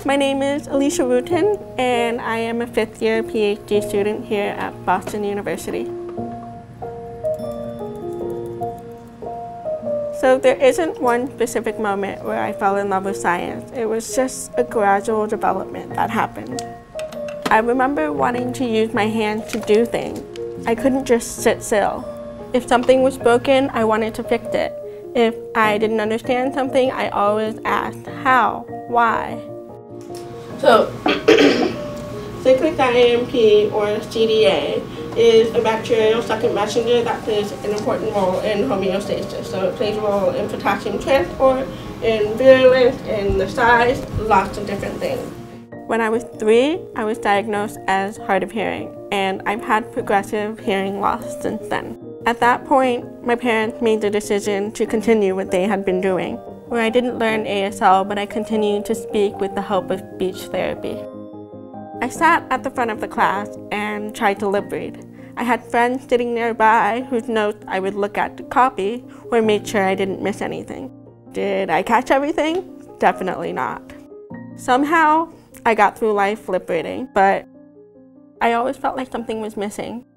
My name is Alicia Wooten, and I am a fifth-year PhD student here at Boston University. So there isn't one specific moment where I fell in love with science. It was just a gradual development that happened. I remember wanting to use my hands to do things. I couldn't just sit still. If something was broken, I wanted to fix it. If I didn't understand something, I always asked, how? Why? So, cyclic diAMP, or CDA, is a bacterial second messenger that plays an important role in homeostasis. So it plays a role in potassium transport, in virulence, in the size, lots of different things. When I was 3, I was diagnosed as hard of hearing, and I've had progressive hearing loss since then. At that point, my parents made the decision to continue what they had been doing, where I didn't learn ASL, but I continued to speak with the help of speech therapy. I sat at the front of the class and tried to lip read. I had friends sitting nearby whose notes I would look at to copy or make sure I didn't miss anything. Did I catch everything? Definitely not. Somehow, I got through life lip reading, but I always felt like something was missing.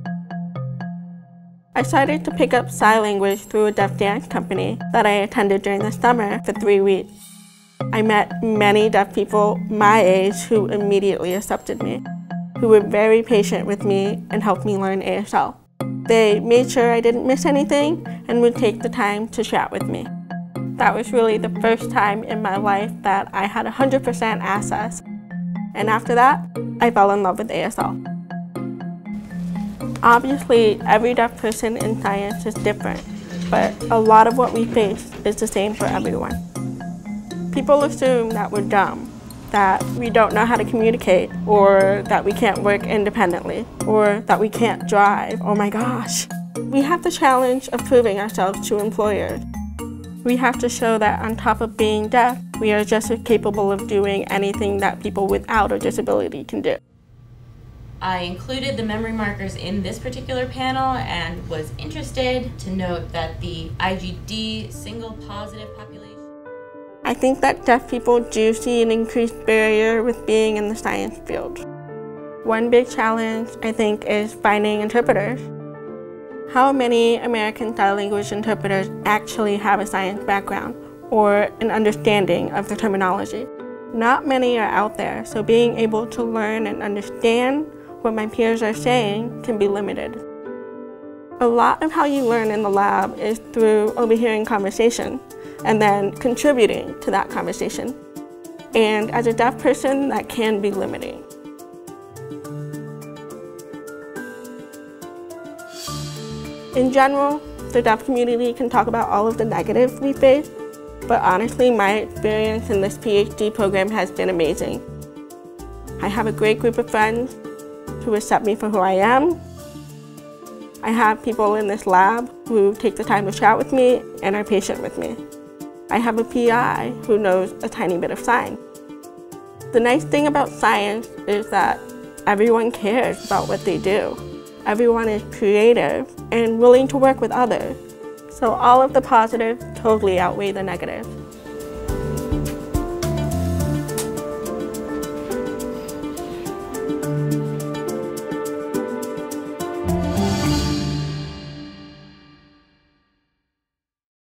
I started to pick up sign language through a deaf dance company that I attended during the summer for 3 weeks. I met many deaf people my age who immediately accepted me, who were very patient with me and helped me learn ASL. They made sure I didn't miss anything and would take the time to chat with me. That was really the first time in my life that I had 100% access. And after that, I fell in love with ASL. Obviously, every deaf person in science is different, but a lot of what we face is the same for everyone. People assume that we're dumb, that we don't know how to communicate, or that we can't work independently, or that we can't drive. Oh my gosh. We have the challenge of proving ourselves to employers. We have to show that on top of being deaf, we are just as capable of doing anything that people without a disability can do. I included the memory markers in this particular panel and was interested to note that the IgD single positive population. I think that deaf people do see an increased barrier with being in the science field. One big challenge, I think, is finding interpreters. How many American Sign Language interpreters actually have a science background or an understanding of the terminology? Not many are out there, so being able to learn and understand what my peers are saying can be limited. A lot of how you learn in the lab is through overhearing conversation and then contributing to that conversation. And as a deaf person, that can be limiting. In general, the deaf community can talk about all of the negatives we face, but honestly, my experience in this PhD program has been amazing. I have a great group of friends who accept me for who I am. I have people in this lab who take the time to chat with me and are patient with me. I have a PI who knows a tiny bit of sign. The nice thing about science is that everyone cares about what they do. Everyone is creative and willing to work with others. So all of the positives totally outweigh the negatives.